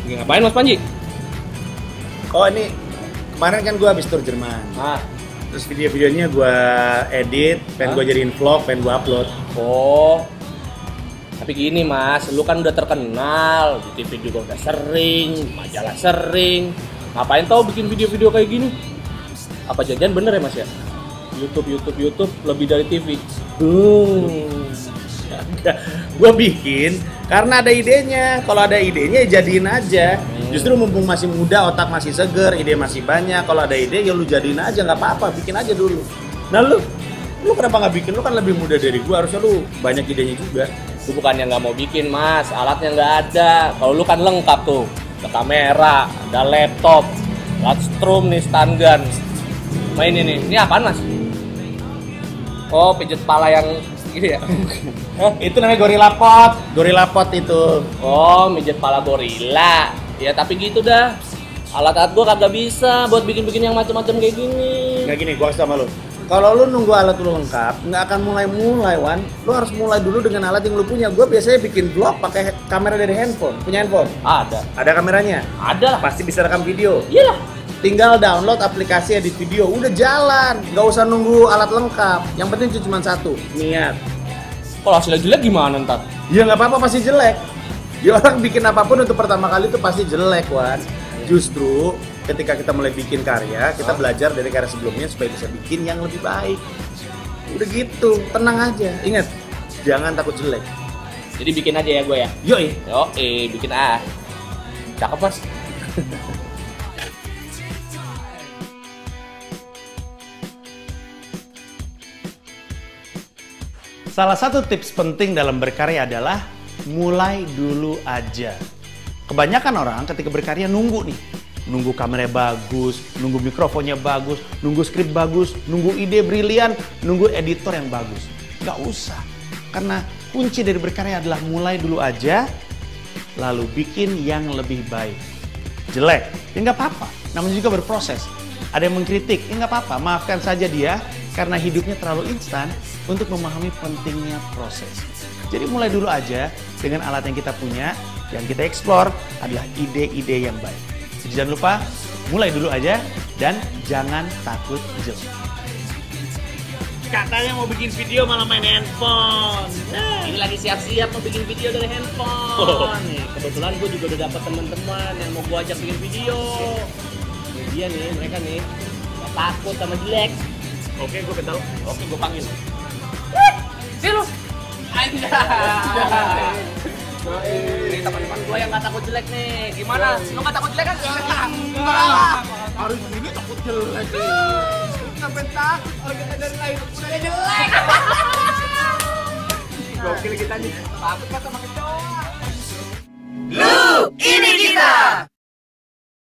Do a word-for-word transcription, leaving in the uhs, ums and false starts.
Lagi ngapain Mas Panji? Oh ini kemarin kan gue habis tur Jerman. Ah. Terus video-videonya gue edit, pengen gue jadiin vlog, pengen gue upload. Oh. Tapi gini Mas, lu kan udah terkenal, di T V juga udah sering, di majalah sering. Ngapain tau bikin video-video kayak gini? Apa janjian bener ya Mas ya? YouTube, YouTube, YouTube lebih dari T V. Hmm. Gue bikin karena ada idenya. Kalau ada idenya ya jadiin aja. Hmm. Justru mumpung masih muda, otak masih seger, ide masih banyak. Kalau ada ide ya lu jadiin aja, nggak apa-apa, bikin aja dulu. Nah lu, lu kenapa nggak bikin? Lu kan lebih muda dari gue, harusnya lu banyak idenya juga. Lu bukannya nggak mau bikin Mas, alatnya nggak ada. Kalau lu kan lengkap tuh, ada kamera, ada laptop, Lightstrom nih, stun gun. Main ini, ini apaan Mas? Oh, pijet pala yang ini ya? Itu namanya Gorilla Pot. Gorilla Pot itu. Oh, mijet pala gorila. Ya tapi gitu dah. Alat-alat gua kagak bisa buat bikin-bikin yang macam-macam kayak gini. Nggak gini, gua kasih sama lu. Kalau lu nunggu alat lu lengkap, nggak akan mulai-mulai, Wan. Lu harus mulai dulu dengan alat yang lu punya. Gua biasanya bikin vlog pakai kamera dari handphone. Punya handphone? Ada. Ada kameranya? Ada lah. Pasti bisa rekam video. Iyalah. Tinggal download aplikasi edit video, udah jalan. Nggak usah nunggu alat lengkap. Yang penting cuma satu, niat. Kalau hasilnya jelek gimana ntar? Ya nggak apa-apa, pasti jelek. Ya orang bikin apapun untuk pertama kali itu pasti jelek, Wan. Justru ketika kita mulai bikin karya, kita belajar dari karya sebelumnya supaya bisa bikin yang lebih baik. Udah gitu, tenang aja. Ingat, jangan takut jelek. Jadi bikin aja ya gue ya? Yoi. Yoi, bikin ah. Cakep Mas. Salah satu tips penting dalam berkarya adalah mulai dulu aja. Kebanyakan orang ketika berkarya nunggu nih. Nunggu kameranya bagus, nunggu mikrofonnya bagus, nunggu skrip bagus, nunggu ide brilian, nunggu editor yang bagus. Gak usah. Karena kunci dari berkarya adalah mulai dulu aja, lalu bikin yang lebih baik. Jelek, ya nggak apa-apa. Namanya juga berproses. Ada yang mengkritik, ya nggak apa-apa. Maafkan saja dia, karena hidupnya terlalu instan untuk memahami pentingnya proses. Jadi mulai dulu aja dengan alat yang kita punya, yang kita explore adalah ide-ide yang baik. Jadi jangan lupa, mulai dulu aja dan jangan takut jelek. Katanya mau bikin video malah main handphone. Nah, ini lagi siap-siap mau bikin video dari handphone. Oh. Nih, kebetulan gue juga udah dapet teman-teman yang mau gue ajak bikin video. Ini dia nih, mereka nih gak takut sama jelek. Oke, gue kenal. Oke, gue panggil. Sini lu. Anjay. Ini teman-teman gue yang gak takut jelek nih. Gimana? Lu gak takut jelek kan? Enggak. Harus ini takut jelek. Sampai takut orang kita dari lain udah jelek. Gokil kita nih. Takut kan sama kecoa. Lu, ini kita.